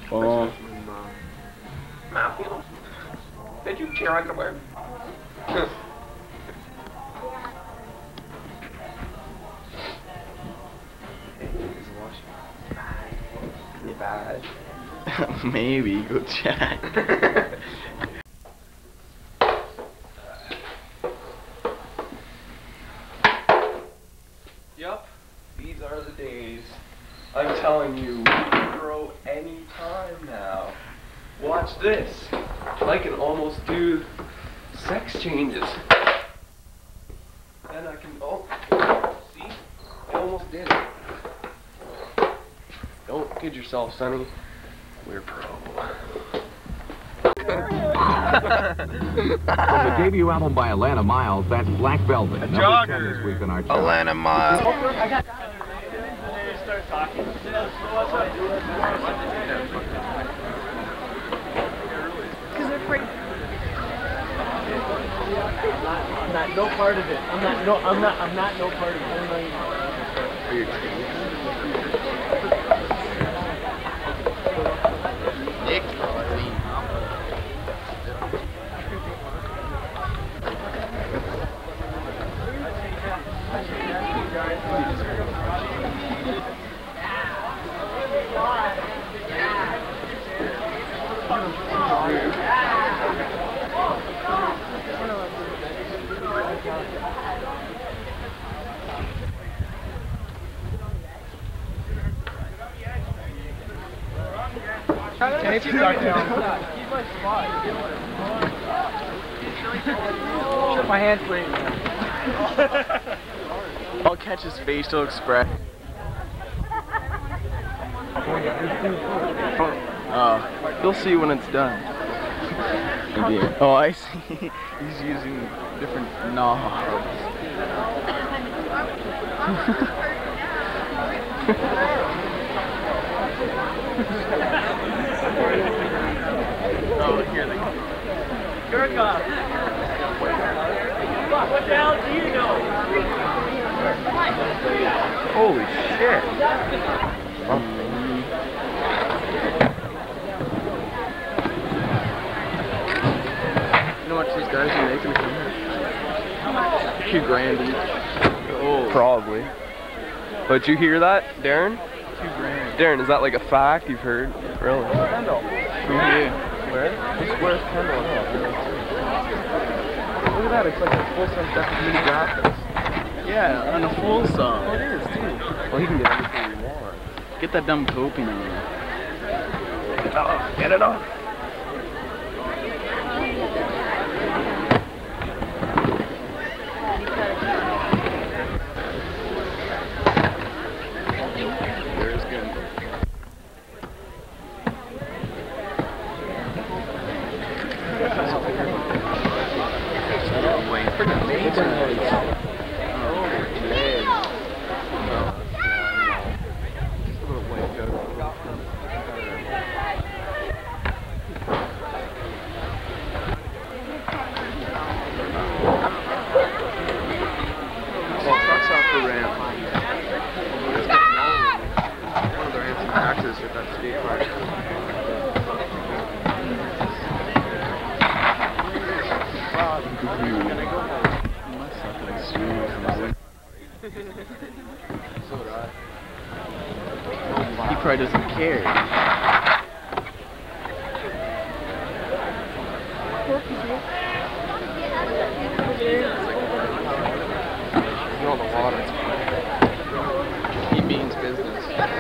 Oh. Mom, did you cheer on the word? Bad. Maybe, go check. Yup, these are the days. I'm telling you, we can grow any time now. Watch this. I can almost do sex changes. And I can, oh, see? I almost did it. Don't kid yourself, Sonny. We're pro. From the debut album by Atlanta Miles, that's Black Velvet. A Number 10 jogger. this week on our chart. Atlanta Miles. I'm not no part of it. I'm not no part of it. Nick. Can you duck down? He's my spot. Shut my hand, please. I'll catch his facial expression. You'll see when it's done. Oh, I see. He's using different knobs. Oh, here they go. Gurkha. What the hell do you know? Holy shit. You know what these guys are making from here? $2,000 each. Oh. Probably. But you hear that, Darren? $2,000. Darren, is that like a fact you've heard? Really? Kendall. From you. Where? Where's Kendall? Look at that, it's like a full-size deck of mini graphics. Yeah, on a full song. Oh, it is, too. Well, you can get everything you want. Get that dumb coping on there. Get it off, get it off. There's good. He probably doesn't care. He's on the water. He means business.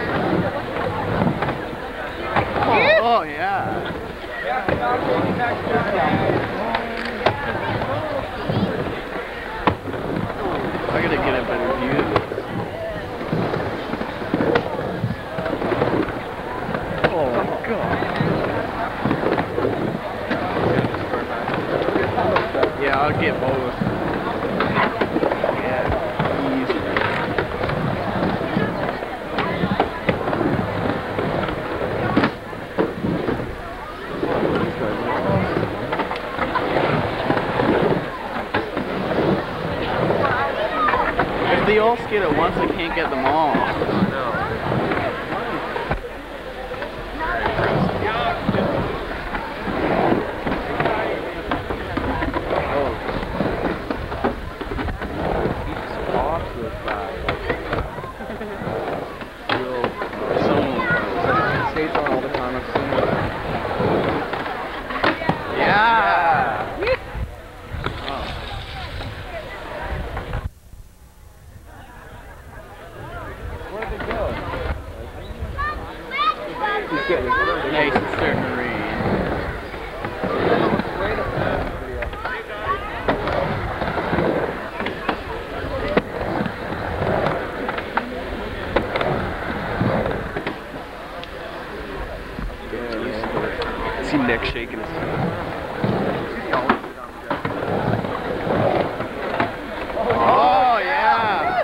Oh yeah. I gotta get a better view of this. Oh my god. Yeah, I'll get both. Yeah, easy. If they all skate at once, I can't get them all. Where'd they go? Nice and starting to rain. I see Nick shaking his head. Oh, yeah!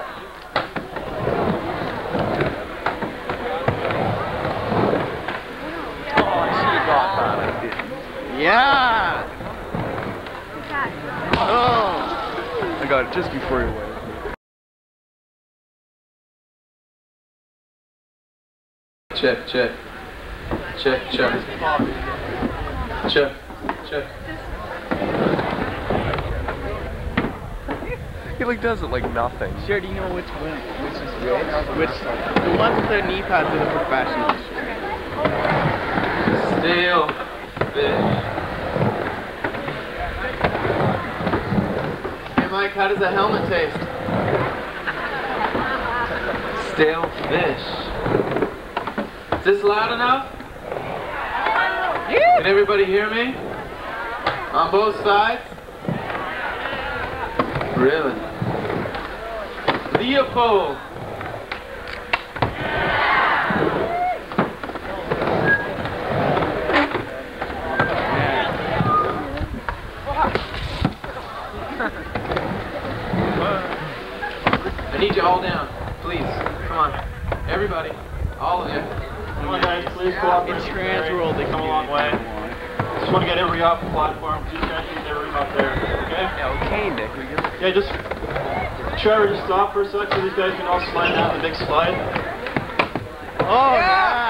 Yeah! Oh! I got it just before you went. Check, check. Check, check. Check, check. He like does it like nothing. Sure, do you know which is real? The ones with their knee pads are the professionals. Stale fish. Hey Mike, how does that helmet taste? Stale fish. Is this loud enough? Can everybody hear me? On both sides? Really? Leopold! I need you all down, please. Come on. Everybody. All of you. Come on guys, please cooperate. In Transworld, they come a long way. Just want to get everybody off the platform. Just guys need everybody up there. Okay? Yeah, okay, Nick. Yeah, just Trevor, just stop for a sec so these guys can all slide down the big slide. Oh, yeah!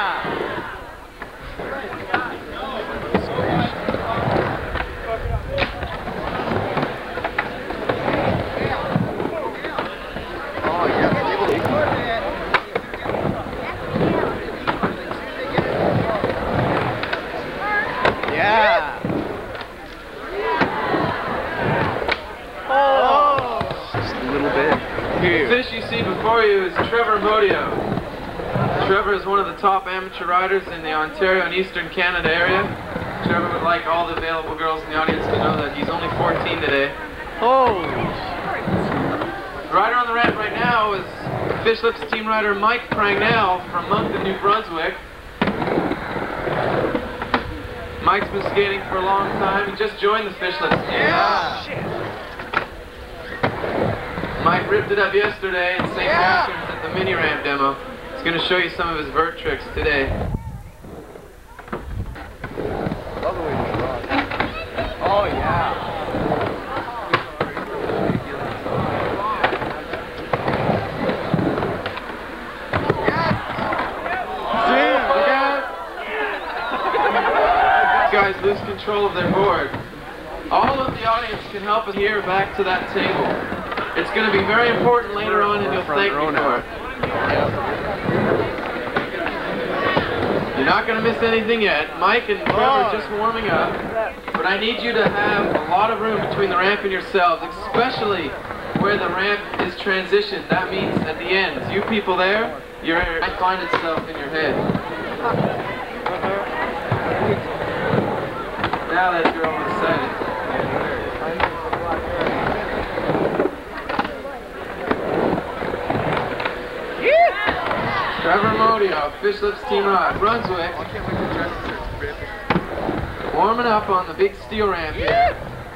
The fish you see before you is Trevor Modio. Trevor is one of the top amateur riders in the Ontario and Eastern Canada area. Trevor would like all the available girls in the audience to know that he's only 14 today. Oh! The rider on the ramp right now is Fishlips team rider Mike Prangnell from Moncton, New Brunswick. Mike's been skating for a long time. He just joined the Fishlips team. Yeah! Mike ripped it up yesterday in St. Catharines at the mini ramp demo. He's going to show you some of his vert tricks today. Oh, yeah! These guys lose control of their board. All of the audience can help us here back to that table. It's going to be very important later on, and you'll thank me for it. You're not going to miss anything yet. Mike and Trevor are just warming up, but I need you to have a lot of room between the ramp and yourselves, especially where the ramp is transitioned. That means at the ends. You people there, your area might find itself in your head. Now that you're all excited. Trevor Modio, Fishlips team ride, Brunswick. Warming up on the big steel ramp here.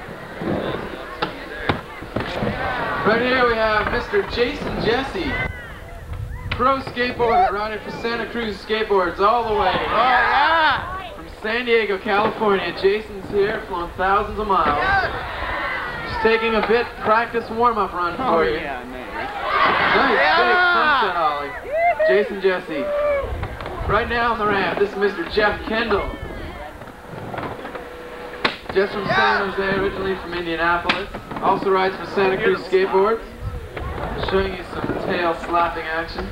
Right here we have Mr. Jason Jessee, pro skateboarder riding for Santa Cruz Skateboards all the way. Oh, yeah! From San Diego, California. Jason's here, flown thousands of miles. Just taking a bit practice warm-up run for you. Yeah, nice. Nice, big sunset ollie. Jason Jessee. Right now on the ramp, this is Mr. Jeff Kendall. Just from San Jose, originally from Indianapolis. Also rides for Santa Cruz Skateboards. Showing you some tail slapping action.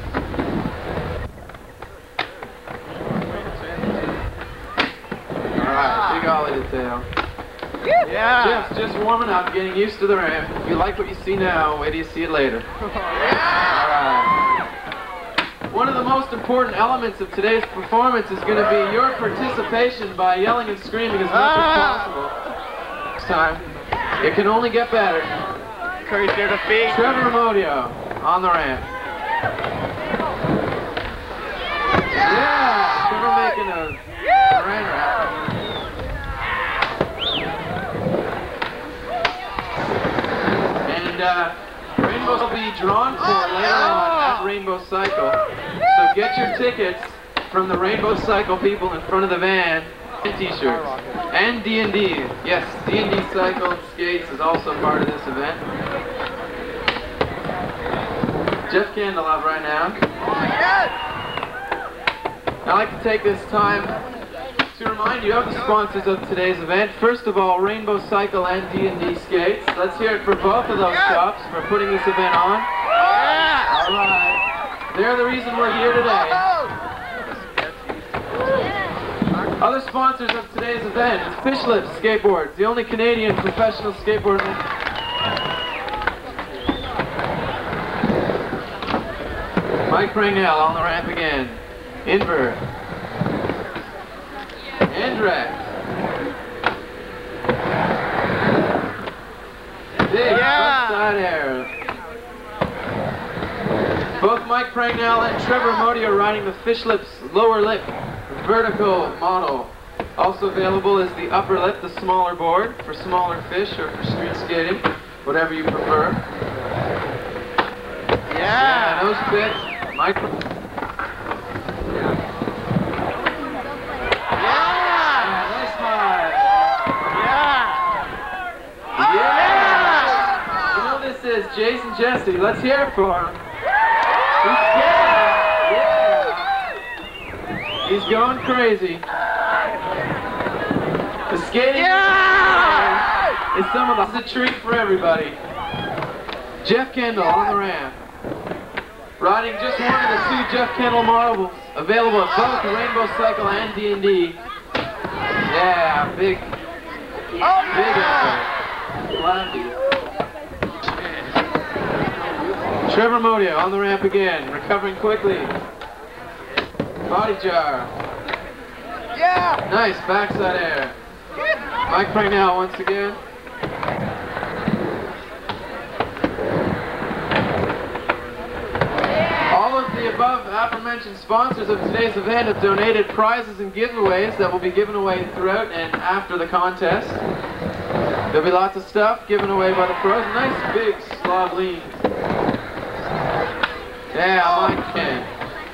Alright, big ollie to tail. Yeah! Jeff's just warming up, getting used to the ramp. If you like what you see now, wait till you see it later. Alright. one of the most important elements of today's performance is going to be your participation by yelling and screaming as much as possible. Next time, it can only get better. Curry's there to feed. Trevor Modio on the ramp. Yeah, Trevor making a saran wrap. And Rainbows will be drawn for later on at Rainbow Cycle. So get your tickets from the Rainbow Cycle people in front of the van and t-shirts. And D&D. Yes, D&D Cycle and Skates is also part of this event. Jeff Kendall up right now. I'd like to take this time to remind you of the sponsors of today's event. First of all, Rainbow Cycle and D&D Skates. Let's hear it for both of those shops for putting this event on. All right. They're the reason we're here today. Other sponsors of today's event is Fishlips Skateboards, the only Canadian professional skateboard. Mike Prangnell on the ramp again. Invert. Andrex. Big front side air. Both Mike Prangnell and Trevor Modio are riding the Fishlips lower lip vertical model. Also available is the upper lip, the smaller board for smaller fish or for street skating, whatever you prefer. Yeah, nose pit. Mike. Is Jason Jessee. Let's hear it for him. He's going crazy. The skating is some of the treat for everybody. Jeff Kendall on the ramp. Riding just one of the two Jeff Kendall marbles available at both the Rainbow Cycle and D&D. Yeah, big effort. Trevor Modio on the ramp again, recovering quickly. Body jar. Yeah! Nice backside air. Mike Prangnell once again. All of the above aforementioned sponsors of today's event have donated prizes and giveaways that will be given away throughout and after the contest. There'll be lots of stuff given away by the pros. Nice big slob lean. Yeah, Mike can.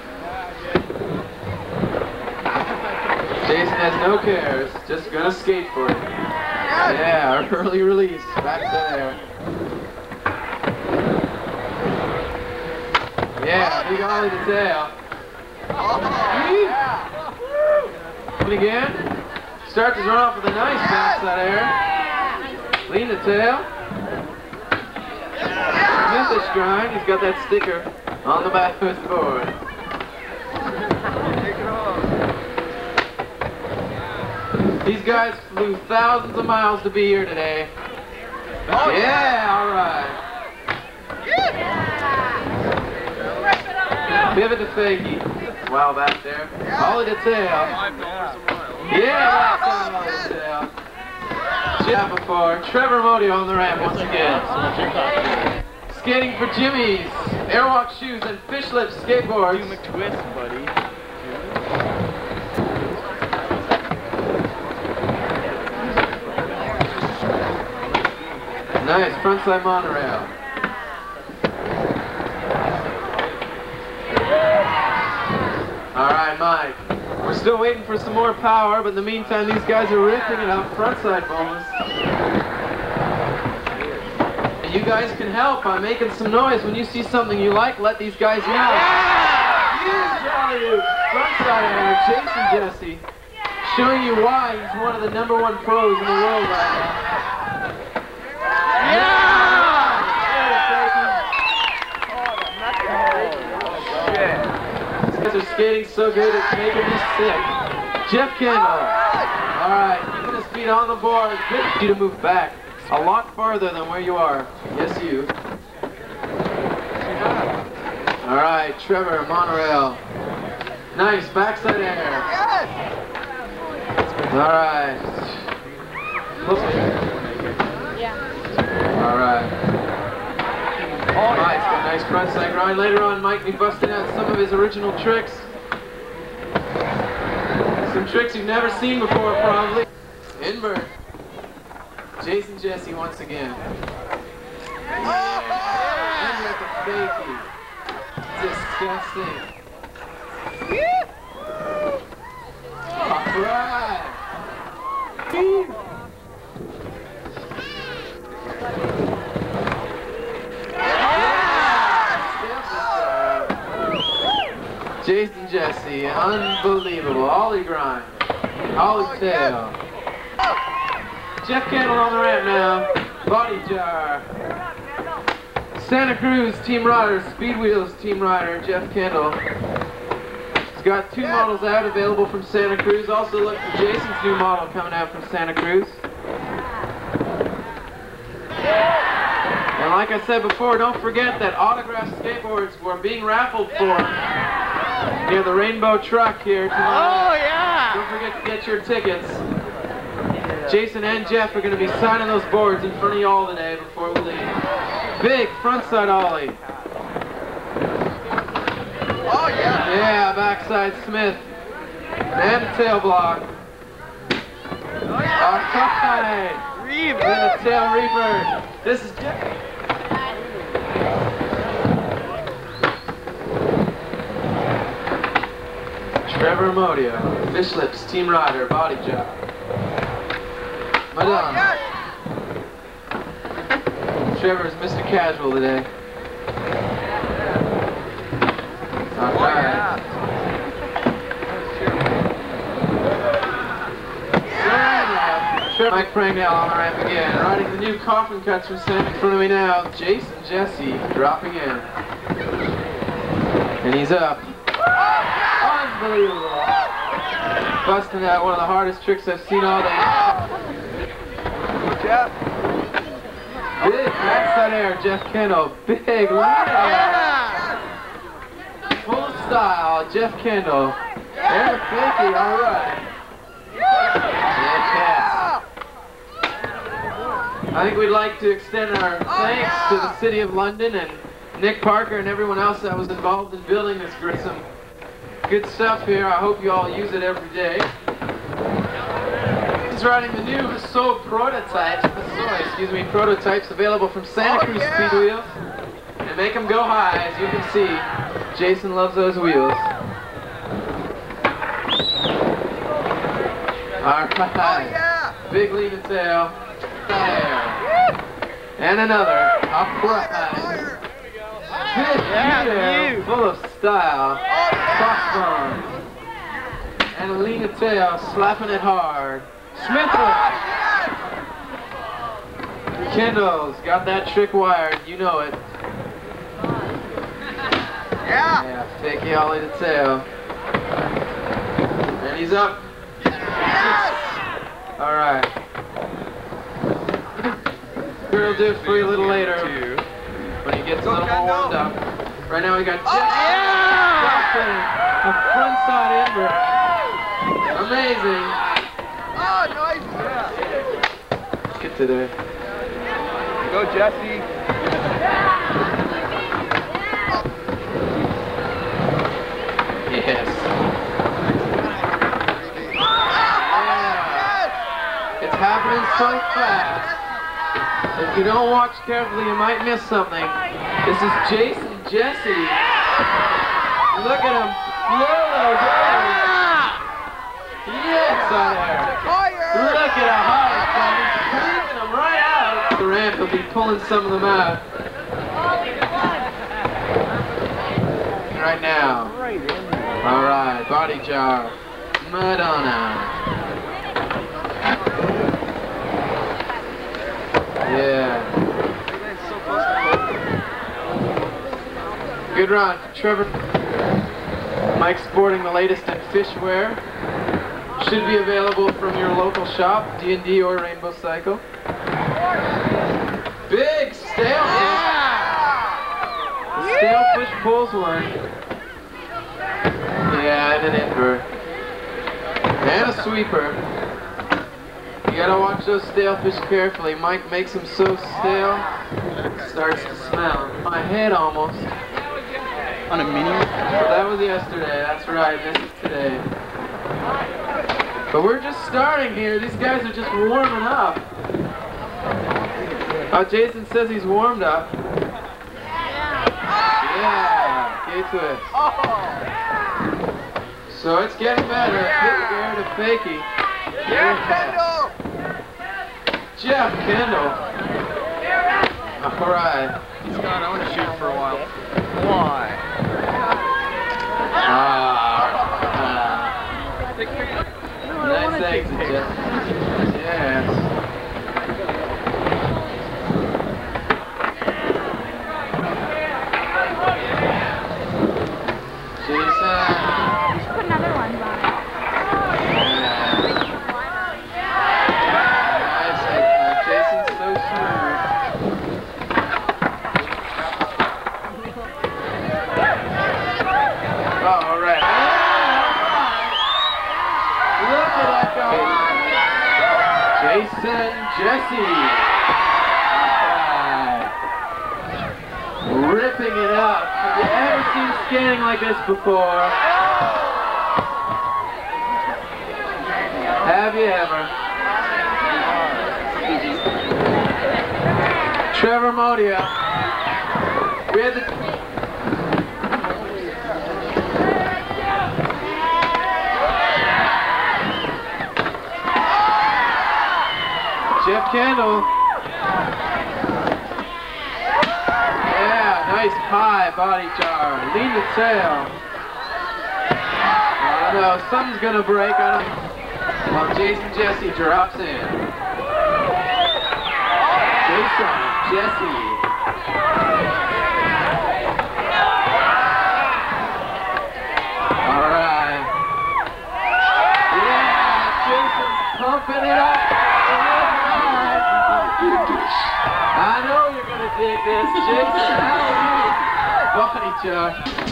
Jason has no cares, just gonna skate for it. Yeah, early release, back to there. Yeah, big ollie to tail. And again, starts his run off with a nice backside air. Lean the tail. Smith grind, he's got that sticker on the back of his board. These guys flew thousands of miles to be here today. Yeah, all right. Pivot to fakie. Wow, back there. Ollie to tail. Yeah, that's ollie to tail. Jeff before. Trevor Modio on the ramp once again. Skating for Jimmy's, Airwalk shoes, and Fishlips skateboards. You McTwist, buddy. Nice, frontside monorail. Alright, Mike. We're still waiting for some more power, but in the meantime, these guys are ripping it up. Frontside bonus. And you guys can help by making some noise. When you see something you like, let these guys know. Huge alley-oop. Frontside air, Jessee Jessee. Showing you why he's one of the #1 pros in the world right now. These guys are skating so good, it's making me sick. Jeff Kendall. Alright, keeping his feet on the board. Good for you to move back a lot farther than where you are. Yes, you. All right, Trevor, monorail. Nice, backside air. All right. All right. Nice, got a nice front side grind. Later on, Mike will be busting out some of his original tricks. Some tricks you've never seen before, probably. Invert. Jason Jessee once again. Invert the fakie. Disgusting. Alright. Jason Jessee, unbelievable. Ollie grind. Ollie tail. Jeff Kendall on the ramp now. Body jar. Santa Cruz team rider, Speed Wheels team rider, Jeff Kendall. He's got 2 models out available from Santa Cruz. Also look for Jason's new model coming out from Santa Cruz. And like I said before, don't forget that autographed skateboards were being raffled for near the Rainbow Truck here tonight. Oh yeah! Don't forget to get your tickets. Jason and Jeff are going to be signing those boards in front of you all today before we leave. Big frontside ollie. Oh yeah! Yeah, backside Smith. And a tail block. Oh yeah! Alright. Reeve! And a tail reaper. This is Jeff. Trevor Modio, Fishlips, team rider, body job. Madonna. Trevor's Mr. Casual today. Alright. Mike Prangnell on the ramp again, riding the new coffin cuts from Sam in front of me now. Jason Jessee dropping in. And he's up. Unbelievable. Busting out one of the hardest tricks I've seen all day. Jeff. Big backside air, Jeff Kendall. Big lead air. Full of style, Jeff Kendall. And a fakie, alright. Yes. I think we'd like to extend our thanks to the City of London and Nick Parker and everyone else that was involved in building this some good stuff here. I hope you all use it every day. He's riding the new Hassoy prototypes available from Santa Cruz Speed Wheels. And make them go high, as you can see. Jason loves those wheels. Alright. Big lead and tail. There. And another. Alright. Big full of style. Crossbone. And a lean and tail, slapping it hard. Smith. Kendall's got that trick wired, you know it. Yeah, fakie ollie to tail. And he's up. Alright. We'll do it for you a little later when he gets a little more warmed up. Right now we got Jeff a frontside invert. Amazing. Oh, nice! Get to there. Go, Jessee. Yes. Yeah. It's happening so fast. If you don't watch carefully, you might miss something. This is Jason Jessee. Look at him. Yes, on there. Look at how high it's going. He's cranking them right out. The ramp will be pulling some of them out. Right now. Alright, body jar. Madonna. Yeah. Good run, Trevor. Mike's sporting the latest in fishwear. Should be available from your local shop, D&D or Rainbow Cycle. Big stale. Yeah. Stale fish pulls one. Yeah, and an invert. And a sweeper. You gotta watch those stale fish carefully. Mike makes them so stale, it starts to smell. My head almost. On a mini? That was yesterday, that's right, this is today. But we're just starting here, these guys are just warming up. Oh, Jason says he's warmed up. Yeah, K-twist. So it's getting better. Fair to fakie. Jeff Kendall! Jeff Kendall. Alright. Scott, I want to shoot for a while. Why? Nice exit, Jeff. Yes. Jason. Put another one on. Nice exit. Jason's so smooth. All right. Look at that go. Jason Jessee. Ripping it up. Have you ever seen skating like this before? Have you ever? Trevor Modia. We had the Jeff Kendall. Yeah, nice high body jar. Lean the tail. I don't know, something's gonna break. I don't. Well, Jason Jessee drops in. Jason Jessee. All right. Yeah, Jason's pumping it up. I know you're gonna dig this, Jason. Body jar.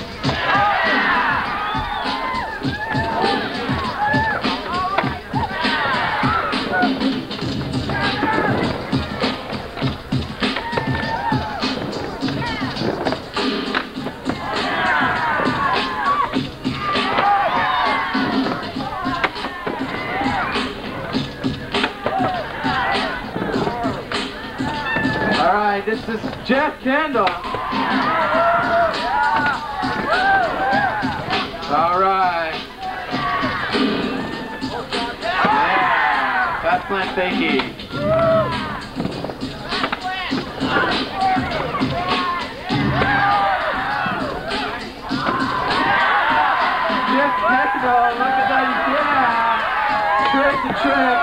This is Jeff Kendall. All right. Yeah, fast plant fakie. Jeff Kendall, look at that, yeah. Trick to trick.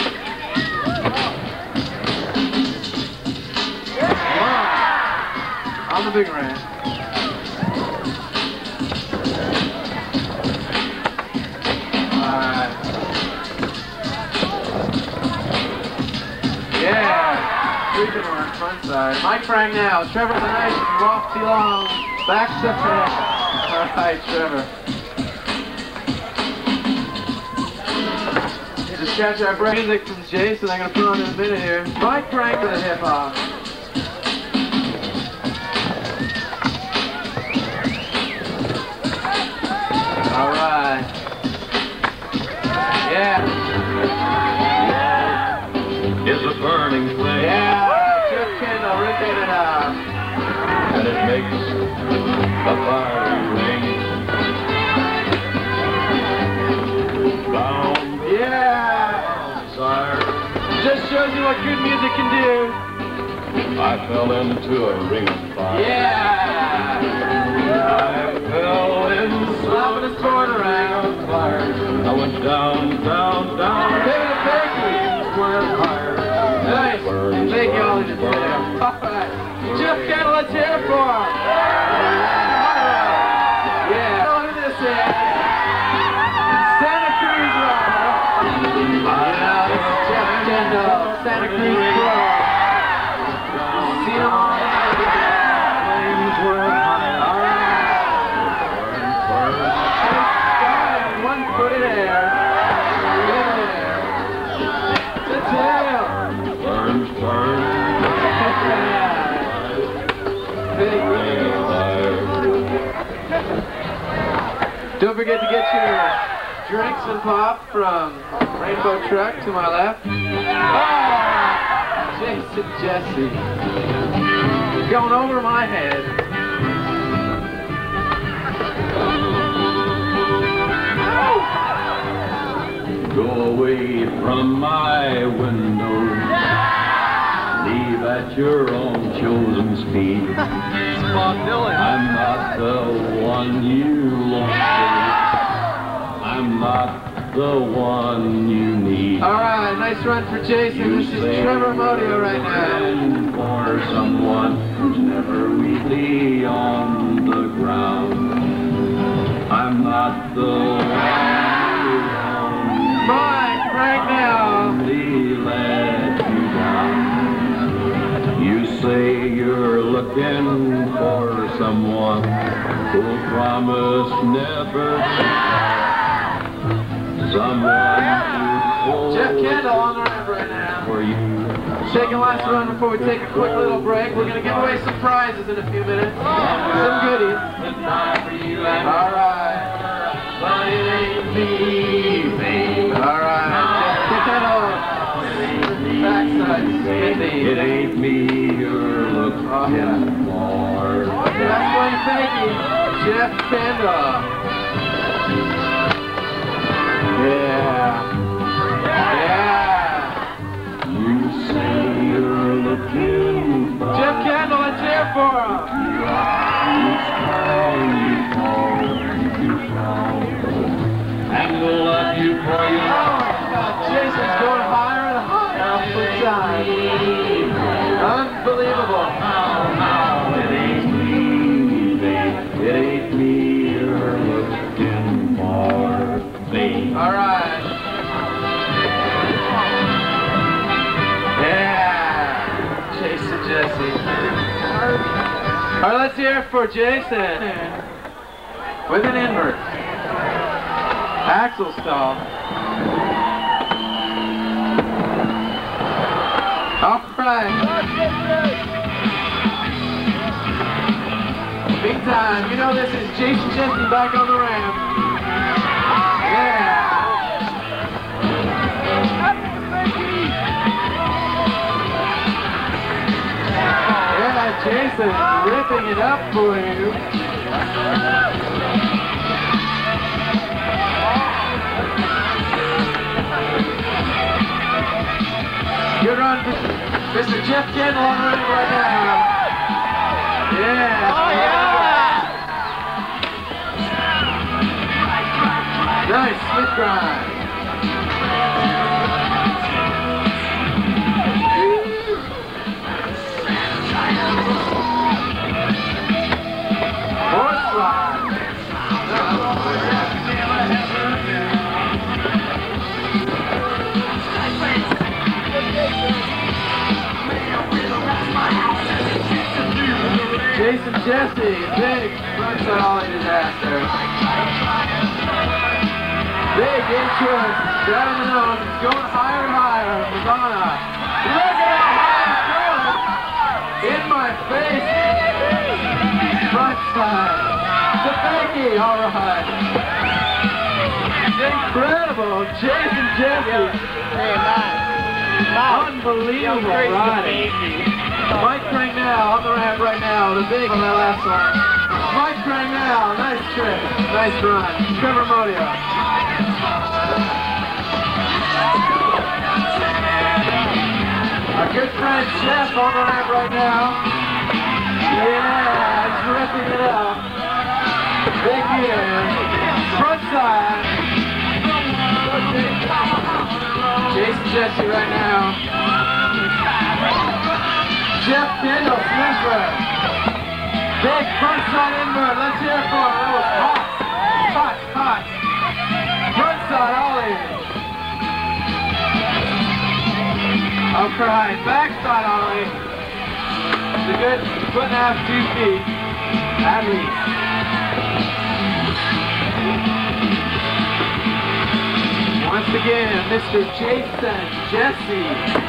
On the big ramp. Alright. Yeah. Freaking one, front side. Mike Frank now. Trevor the nice, lofty long. Back step back. Alright, Trevor. Just catch our break music from Jason. I'm gonna put on in a minute here. Mike Frank with a hip hop. Alright. Yeah. Is a burning flame. Yeah. Jeff Kendall ripping it out. And it makes a fiery ring. Bound. Yeah. Desire. Just shows you what good music can do. I fell into a ring of fire. Yeah. I fell in Slapping his board around. fire. I went down, down, down. David Bakery. Where higher. Nice. Thank you all in the Alright. Jeff Kendall, let's hear it for him. Yeah. Look at this here. Santa Cruz rider. Yeah, this is Jeff Kendall, Santa Cruz Pro. See him on the flames were high. Alright. forget to get your drinks and pop from Rainbow Truck to my left. Oh, Jessee, Jessee. Going over my head. Go away from my window. Leave at your own chosen speed. I'm not the one you want. I'm not the one you need. Alright, nice run for Jason. This is Trevor Modio right now. For someone who's never really on the ground. I'm not the one you want. Mike, right now. Really let you down. You say you're looking for someone who'll promise never to someone who'll Jeff Kendall on the ramp right now. For you. Taking last run before we take a quick little break. We're going to give away some prizes in a few minutes. Some goodies. Alright. But it ain't me, babe. Alright. Jeff Kendall. Backside. It ain't me you're looking for. That's going fakey. Jeff Kendall. Yeah. You say you're looking for. Jeff Kendall, let's hear for him. And we'll love you for your Jason's going higher and higher all the time. Unbelievable. It ain't me, babe. It ain't me you're looking for, babe. All right. Yeah. Jason, Jessee. All right, let's hear it for Jason. With an invert. Axle stall. All right. Big time. You know this is Jason Jessee back on the ramp. Yeah. Yeah, Jason ripping it up for you. Good run, Mr. Jeff Kendall on the ramp right now. Yeah. Oh, yeah. Nice Smith grind. Horse slide. Jason Jessee, big frontside ollie disaster. Big insurance, down the nose, it's going higher and higher. Madonna, look at how high it's going! In my face! Frontside, the fakey, alright. Incredible, Jason Jessee. Hey, Matt. Unbelievable riding. Mike Crangnell on the ramp right now, the big on that last one. Mike Crangnell, nice trick, nice run. Trevor Modio. Our good friend Jeff on the ramp right now. Yeah, he's ripping it up. Big gear. Front side. Jason Jessee right now. Jeff Kendall, sniffer. Big frontside invert. Let's hear it for him. That was hot. Hot, hot. Frontside ollie. I'll cry. Backside ollie. It's a good 1.5 to 2 feet. At least. Once again, Mr. Jason Jessee.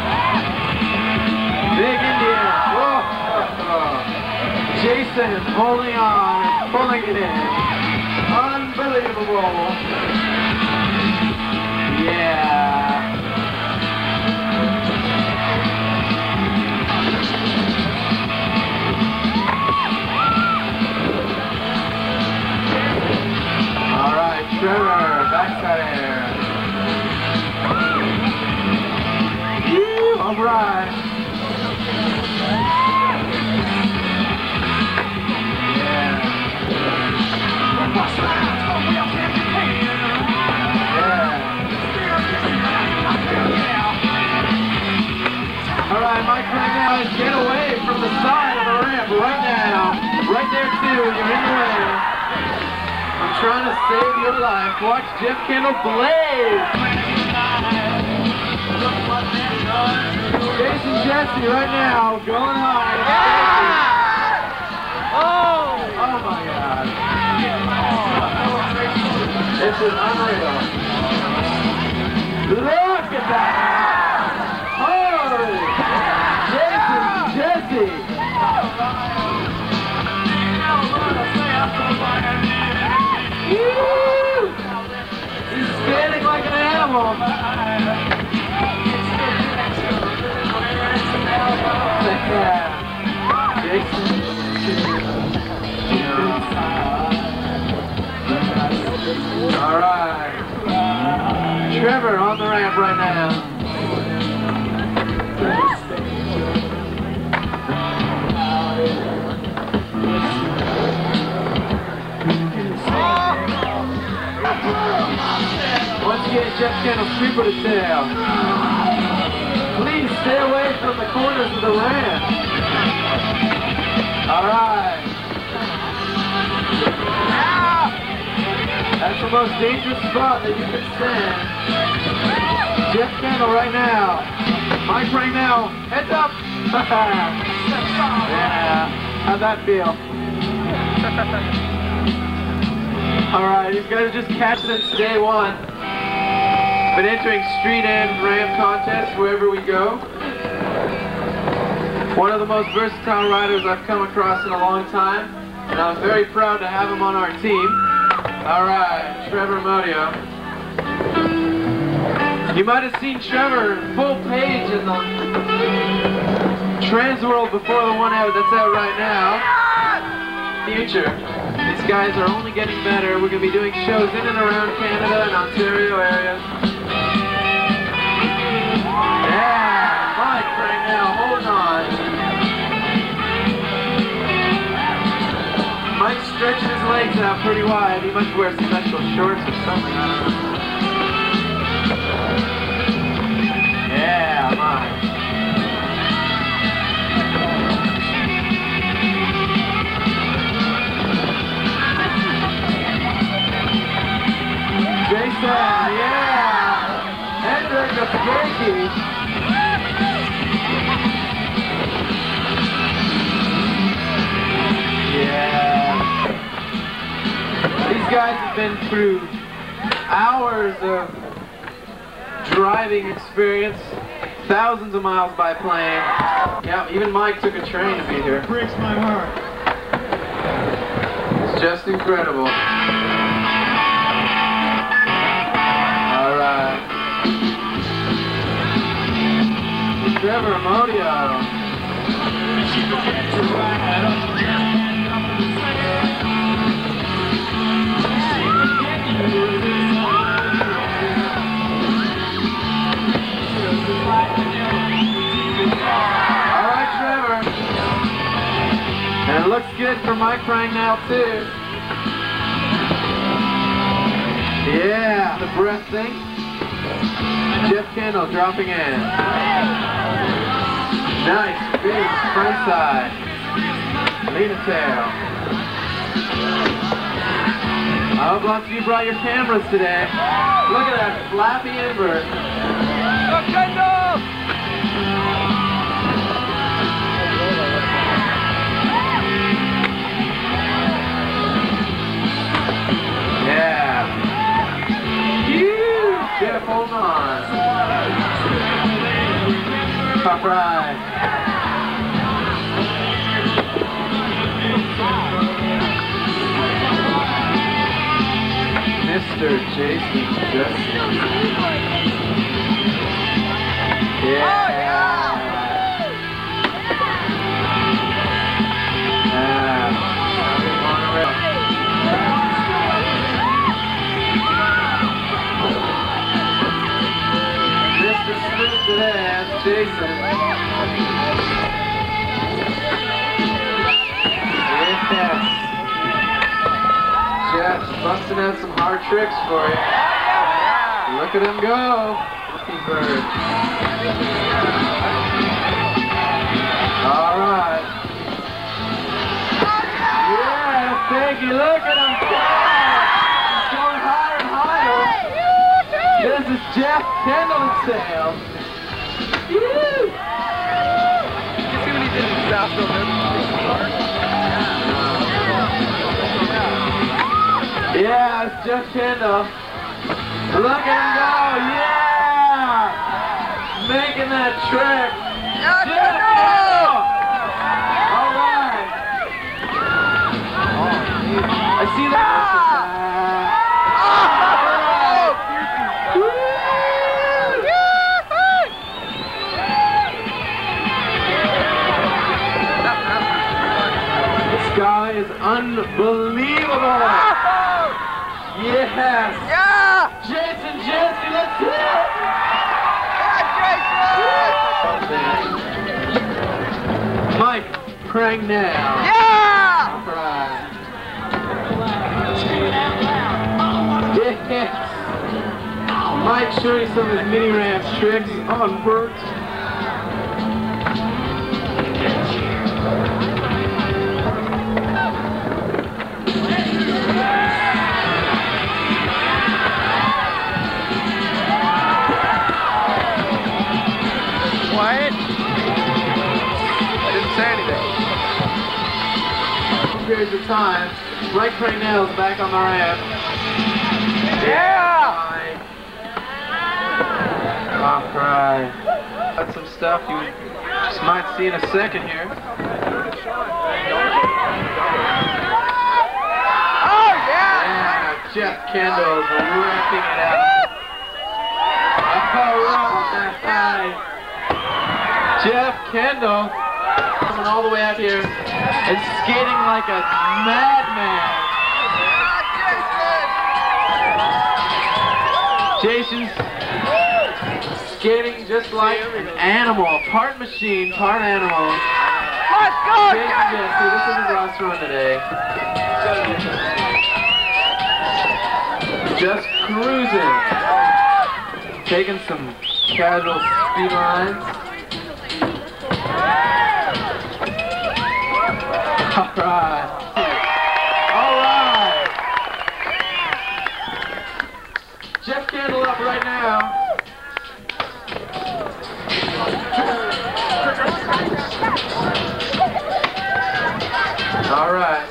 Big Indian. Whoa. Jason holding on, pulling it in. Unbelievable. Yeah. All right, Trevor, backside air. All right. All right, Mike, right now is get away from the side of the ramp right now. Right there, too. You're in the way. I'm trying to save your life. Watch Jeff Kendall blaze. Jason Jessee right now going hard. Yeah! Oh my God. This is unreal. Look at that. Holy. Jason Jessee. Woo! He's standing like an animal. All right. Trevor on the ramp right now. Once again, Jeff Kendall, super to tail. Please stay away from the corners of the ramp. All right. That's the most dangerous spot that you can stand. Jeff Kendall right now. Mike right now. Heads up. Yeah. How'd that feel? All right, you guys just catch since day one. Been entering street and ramp contests wherever we go. One of the most versatile riders I've come across in a long time, and I'm very proud to have him on our team. All right, Trevor Modio. You might have seen Trevor full page in the Trans World before the one out that's out right now. Future. These guys are only getting better. We're going to be doing shows in and around Canada and Ontario areas. Yeah, Mike right now, hold on. Mike's stretching his legs out pretty wide. He must wear special shorts or something, I don't know. Yeah, Mike. Jason, yeah! Hendrik the Skanky. Yeah. These guys have been through hours of driving experience, thousands of miles by plane. Yeah, even Mike took a train to be here. It breaks my heart. It's just incredible. All right. Trevor Modio. Alright, Trevor. And it looks good for Mike right now, too. Yeah, the breath thing. Jeff Kendall dropping in. Nice, big front side. Lean a tail. I hope lots of you brought your cameras today. Look at that flappy invert. Go Kendall! Yeah. Jeff, hold on. Top ride. Mr. Jessee Jeff. Yeah. That's Jason. Yes. Jeff's busting out some hard tricks for you. Look at him go. Lucky bird. All right. Yeah, thank you. Look at him go. He's going higher and higher. This is Jeff Kendall Sail. You can see when he did the south of Yeah, it's Jeff Kendall. Look at him go, yeah! Making that trick. Jeff Kendall! Alright. I see that. Guy is unbelievable! Yes! Yeah! Jason, Jessee, let's hit it! Yeah, Jason! Mike Prangnell. Yeah! Alright. Yes! Mike showing you some of his mini ramp tricks on Bert. Quiet. I didn't say anything. Periods of time. Mike Prangnell's back on the ramp. Yeah! All right. Got some stuff you just might see in a second here. Oh yeah! Yeah, Jeff Kendall is wrecking it out. All right. Jeff Kendall coming all the way out here and skating like a madman. Jason's skating just like an animal, part machine, part animal. Let's go! Jason Jessee, this is his last run today. Just cruising. Taking some casual speed lines. Alright. Alright. Jeff Kendall up right now. Alright.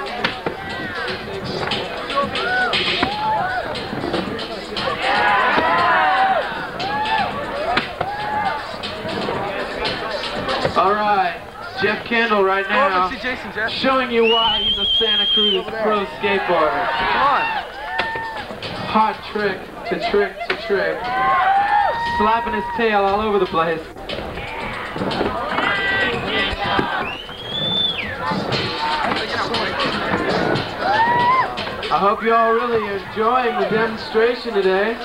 Alright. Jeff Kendall right now, showing you why he's a Santa Cruz pro skateboarder. Come on. Hot trick to trick to trick. Slapping his tail all over the place. I hope you all really enjoying the demonstration today.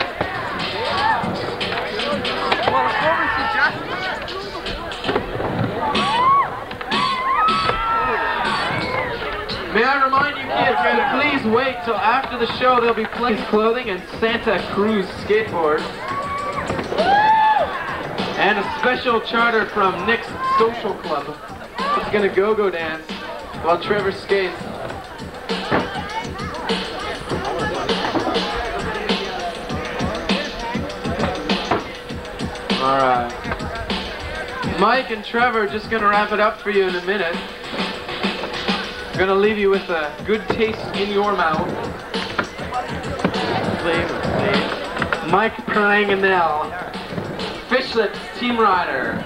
Well, let's go over and see Jessee. May I remind you kids to please wait till after the show. There'll be plenty of clothing and Santa Cruz skateboards. And a special charter from Nick's Social Club. It's gonna go-go dance while Trevor skates. Alright. Mike and Trevor are just gonna wrap it up for you in a minute. I'm gonna leave you with a good taste in your mouth. Mike Prangnell, Fishlips team rider.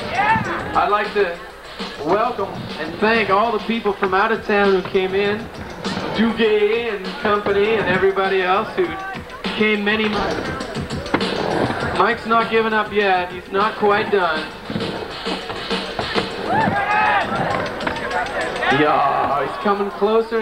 I'd like to welcome and thank all the people from out of town who came in. Duguay and company and everybody else who came many miles. Mike's not giving up yet. He's not quite done. Yeah, he's coming closer.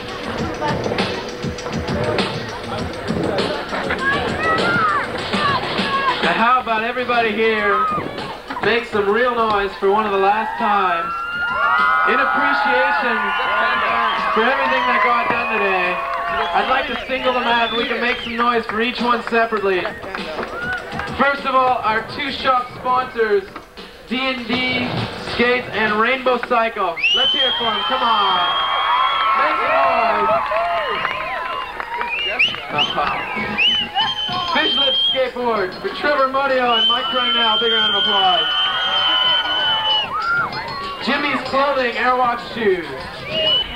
Now how about everybody here make some real noise for one of the last times in appreciation for everything that got done today. I'd like to single them out and we can make some noise for each one separately. First of all, our two shop sponsors, D&D Skates and Rainbow Cycle. Let's hear it for them, come on. Make some noise. Fishlips Skateboards for Trevor Mudio and Mike Cragnell. Big round of applause. Jimmy's Clothing Airwatch Shoes.